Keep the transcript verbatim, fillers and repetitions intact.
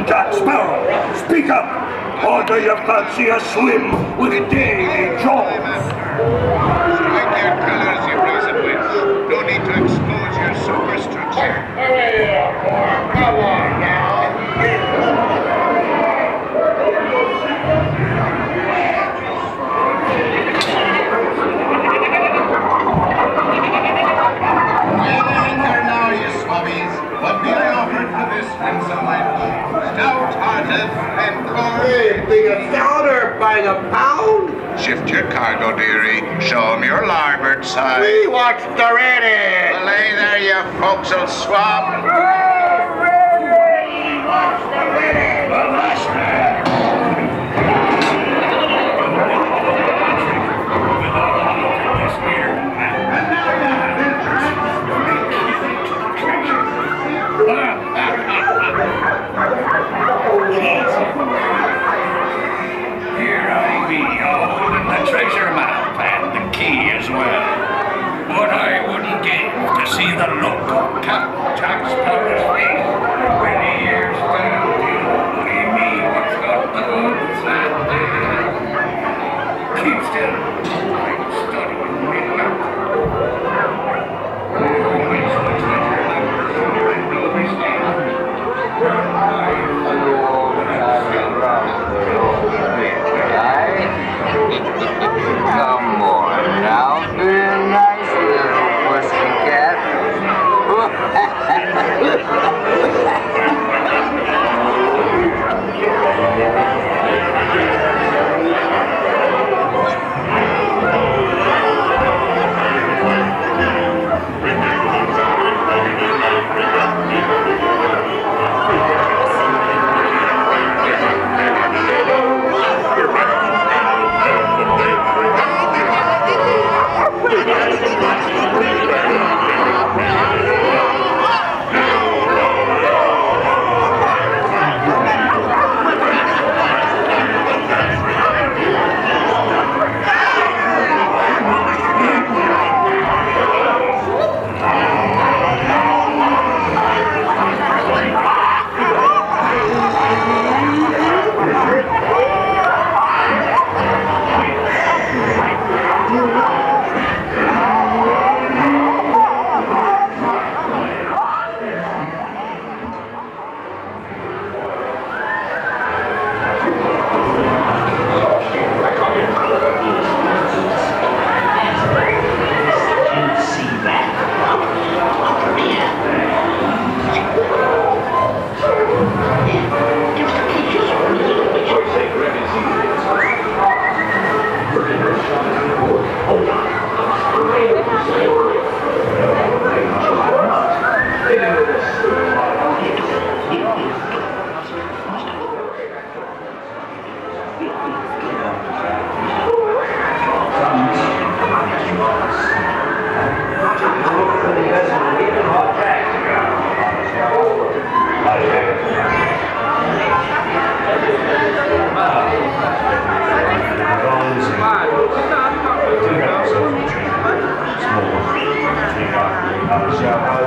Captain Jack Sparrow, speak up! Or do you fancy a swim with Davy Jones? Strike your colors, you brazen witch. No need to expose your superstructure. Hurry up, boy. Come on now. What may I offer for this handsome wench? Stout-hearted and cold. Hey, be a stouter by the pound? Shift your cargo, dearie. Show 'em your larboard side. We watch the ready. Well, lay there, you forecastle swab. Ready, watch the ready. The master. Here I be, holding the treasure map and the key as well. But I wouldn't give to see the look on Captain Jack Sparrow's face when he hears down you only me what's got the goods and dead. Keep still, I'm studying me map. Always the treasure map, and no mistake. Come on now, be a nice little pussycat. Shall